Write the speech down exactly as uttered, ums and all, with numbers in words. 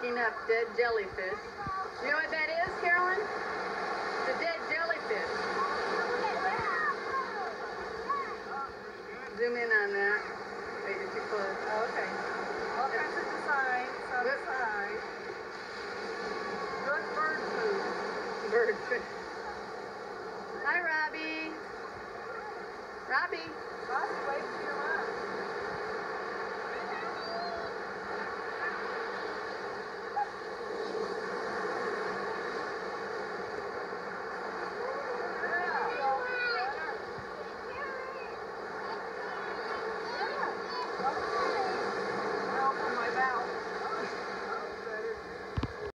picking up dead jellyfish. You know what that is, Carolyn? The dead jellyfish. Zoom in on that. Wait, you're too close. Oh, okay. All kinds of designs on the side. Good bird food. Bird food. Hi, Robbie. Robbie. Robbie,